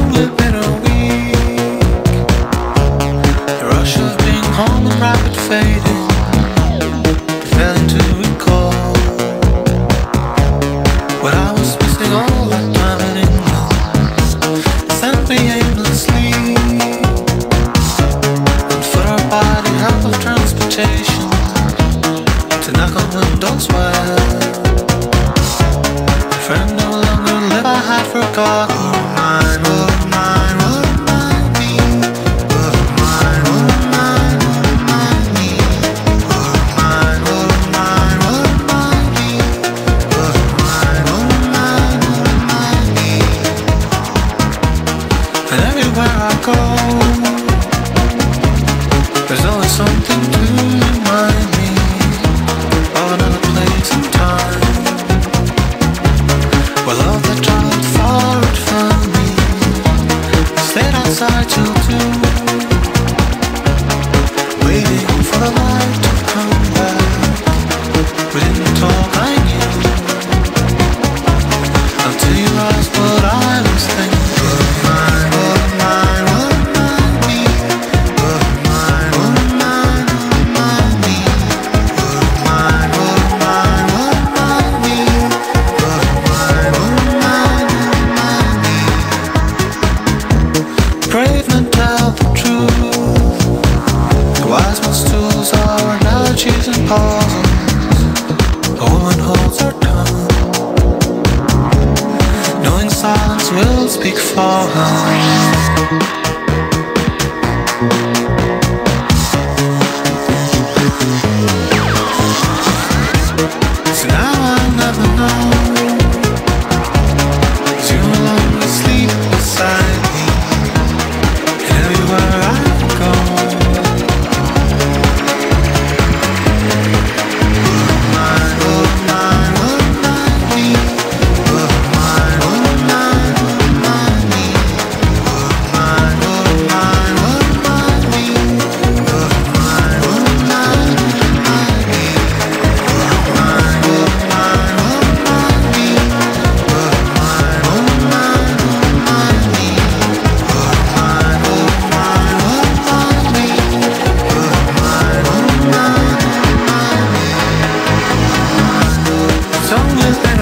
only been a week. The rush of being home and rapid fading, failing to recall what I was missing all that time in England. Sent me aimlessly and for our body half of transportation to knock on windows where a friend no longer live. I had forgotten. There's always something to remind me of another place and time where love that traveled far and found me. Stayed outside till 2, waiting for the light to come back. We didn't talk, I knew, until you asked what I was thinking. And pauses, a woman holds her tongue, knowing silence will speak for her. So now I'll never know, 'cause you no longer sleep beside me, and everywhere I go. With